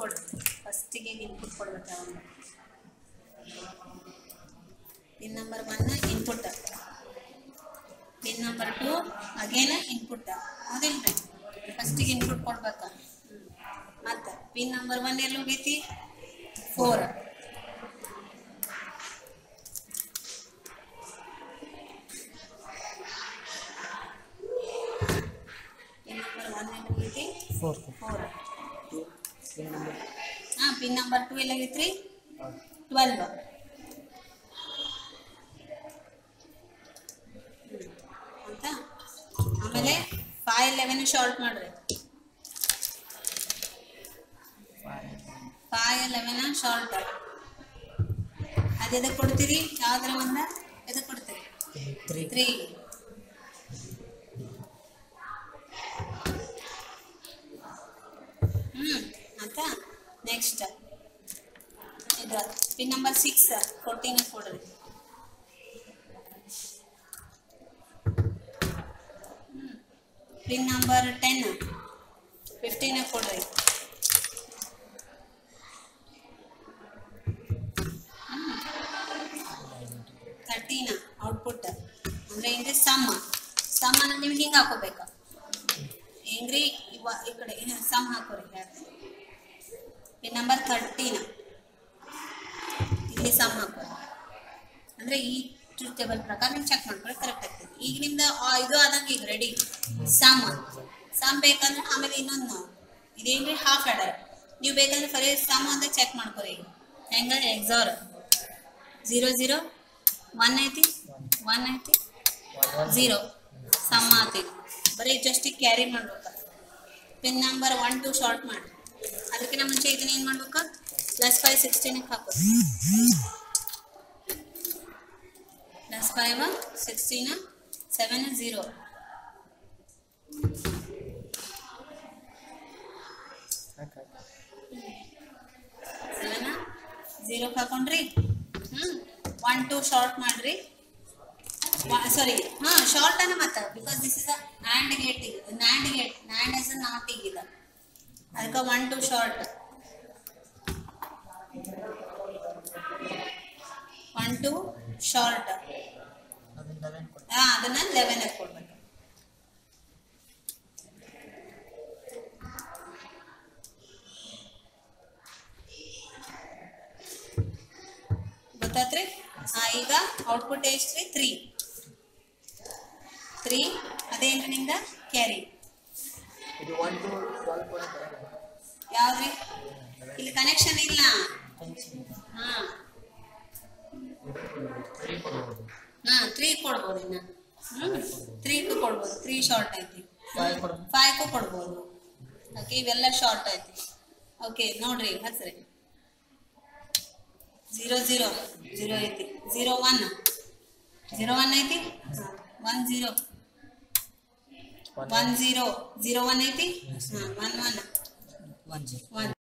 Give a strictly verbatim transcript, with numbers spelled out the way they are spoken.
ಕೊಡು ಫಸ್ಟಿಗೆ ಇನ್ಪುಟ್ ಕೊಡ್ಬೇಕು ಯಾವಾಗ pin number one input pin number two again input ಹೌದಿಲ್ರಿ ಫಸ್ಟಿಗೆ ಇನ್ಪುಟ್ ಕೊಡ್ಬೇಕು ಮತ್ತೆ ಪಿನ್ ನಂಬರ್ ಒನ್ ಎಲ್ಲಿ ಹೋಗೈತಿ ಫೋರ್ ಪಿನ್ ನಂಬರ್ ಒನ್ ಎಲ್ಲಿ ಹೋಗೈತಿ ಫೋರ್ ಫೋರ್ ಹಾಂ ಪಿನ್ ನಂಬರ್ ಟು ಎಲ್ಲಿ ಆಗೈತ್ರಿ ಟ್ವೆಲ್ವ್ ಅಂತ ಆಮೇಲೆ ಫೈವ್ ಲೆವೆನ್ ಶಾರ್ಟ್ ಮಾಡ್ರಿ ಫೈವ್ ಲೆವೆನ್ ಶಾರ್ಟ್ ಅದು ಎದಕ್ಕೆ ಕೊಡ್ತೀರಿ ಯಾವ್ದ್ರ ಒಂದ ಎದಕ್ಕೆ ಕೊಡ್ತೀರಿ ತ್ರೀ ತ್ರೀ ಹ್ಞೂ ಅಂತ ನೆಕ್ಸ್ಟ್ ಇದು ಪಿನ್ ನಂಬರ್ ಸಿಕ್ಸ್ ಫೋರ್ಟೀನ್ ಕೊಡ್ರಿ ಪಿನ್ ನಂಬರ್ ಟೆನ್ ಫಿಫ್ಟೀನ್ ಕೊಡ್ರಿ ತರ್ಟೀನ್ ಔಟ್ಪುಟ್ ಅಂದರೆ ಏನ್ರಿ ಸಮ್ ಸಮ್ಮನ್ನು ನೀವು ಹಿಂಗೆ ಹಾಕೋಬೇಕು ಹೆಂಗ್ರಿ ಇವ ಈ ಕಡೆ ಸಮ್ ಹಾಕೋರಿ ಪಿನ್ ನಂಬರ್ ಥರ್ಟೀನ್ ಇಲ್ಲಿ ಸಮ್ ಹಾಕೋರಿ ಅಂದರೆ ಈ ಟ್ರೂತ್ ಟೇಬಲ್ ಪ್ರಕಾರ ನೀವು ಚೆಕ್ ಮಾಡ್ಕೊಳ್ಳಿ ಕರೆಕ್ಟ್ ಆಗ್ತದೆ ಈಗ ನಿಮ್ದು ಇದು ಆದಂಗೆ ಈಗ ರೆಡಿ ಸಮ್ ಸಮ್ ಬೇಕಂದ್ರೆ ಆಮೇಲೆ ಇನ್ನೊಂದು ಇದೇನ್ರಿ ಹಾಫ್ ಆಡರ್ ನೀವು ಬೇಕಂದ್ರೆ ಫರಿ ಸಮ್ ಅಂತ ಚೆಕ್ ಮಾಡ್ಕೊರಿ ಹೆಂಗೆ ಎಕ್ಸಾರ್ ಝೀರೋ ಝೀರೋ ಒನ್ ಐತಿ ಒನ್ ಐತಿ ಝೀರೋ ಸಮ್ ಆತಿ ಬರೀ ಜಸ್ಟಿಗೆ ಕ್ಯಾರಿ ಮಾಡ್ಬೇಕು pin number one two short ಮಾಡಿ ಅದಕ್ಕಿಂತ ಮುಂಚೆ ಇದನ್ನ ಏನು ಮಾಡ್ಬೇಕು ಪ್ಲಸ್ ಫೈವ್ ಸಿಕ್ಸ್ಟೀನಿಗೆ ಹಾಕೋದು plus five sixteen seven zero seven ಝೀರೋಕ್ಕೆ ಹಾಕೊಂಡ್ರಿ ಹ್ಞೂ ಒನ್ ಟು ಶಾರ್ಟ್ ಮಾಡ್ರಿ ಸಾರಿ ಹಾಂ ಶಾರ್ಟ್ ಅನ್ನ ಮತ್ತೆ because this is AND gate ಈಗ NAND gate NAND is not ಈಗ ಅದಕ್ಕೆ one two short one two short ಹಾಂ ಅದನ್ನ ಲೆವೆನ್ ಕೊಡ್ಬೇಕು ಗೊತ್ತಾತ್ರಿ ಹಾಂ ಈಗ ಔಟ್ಪುಟ್ ಎಷ್ಟು ರೀ ತ್ರೀ ತ್ರೀ ಅದೇನ್ರಿ ನಿಮ್ದ ಕ್ಯಾರಿ ಯಾವ್ದ್ರಿ ಇಲ್ಲಿ ಕನೆಕ್ಷನ್ ಇಲ್ಲ ಹಾಂ ಹಾಂ ತ್ರೀ ಕೊಡ್ಬೋದು ಇನ್ನು ಹ್ಞೂ ತ್ರೀಗೂ ಕೊಡ್ಬೋದು ತ್ರೀ ಶಾರ್ಟ್ ಐತಿ ಫೈವ್ಗೂ ಕೊಡ್ಬೋದು ಓಕೆ ಇವೆಲ್ಲ ಶಾರ್ಟ್ ಐತಿ ಓಕೆ ನೋಡ್ರಿ ಹಚ್ರಿ ಝೀರೋ ಝೀರೋ ಝೀರೋ ಐತಿ ಝೀರೋ ಒನ್ ಝೀರೋ ಒನ್ ಐತಿ one zero one zero zero one ಐತಿ ಹಾಂ one one one zero one